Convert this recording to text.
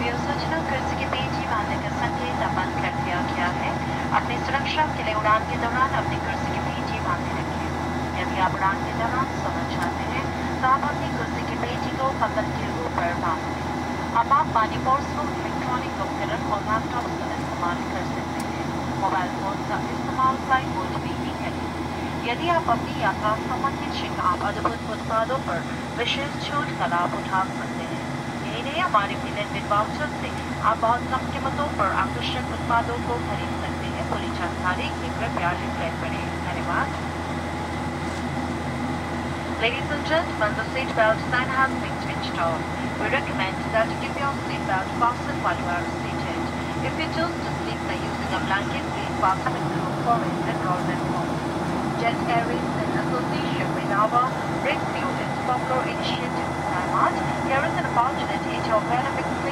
प्रिय सूचना कुर्सी के पेटी बांधने का संकेत अब बंद कर दिया गया है। अपनी सुरक्षा के लिए उड़ान के दौरान अपनी कुर्सी के पेटी बांधे रखें। यदि आप उड़ान के दौरान सोना चाहते हैं तो आप अपनी कुर्सी की पेटी को कमर के ऊपर बांध दें। अब आप पानी पोर्ट्स इलेक्ट्रॉनिक उपकरण और लैपटॉप का इस्तेमाल कर सकते हैं। मोबाइल फोन का इस्तेमाल फ्लाइट मोड में ही करें। यदि आप अपनी यात्रा संबंधित शिकायत अद्भुत उत्पादों पर विशेष छूट का लाभ उठा सकते हैं। यही नहीं, हमारे बिलेटेड वाउचर से आप बहुत कम कीमतों पर आकर्षक उत्पादों को खरीद सकते हैं। पूरी जानकारी के कृपया रिफ्लेक्ट करें। धन्यवाद। Ladies and gentlemen, the seatbelt sign has been switched off. We recommend that you keep your seatbelt fastened while you are seated. If you choose to sleep by using a blanket, please fasten a pillow for it and roll them home. Jet Airways, in association with our brings you its popular initiative, Time Out. Here is an opportunity to avail a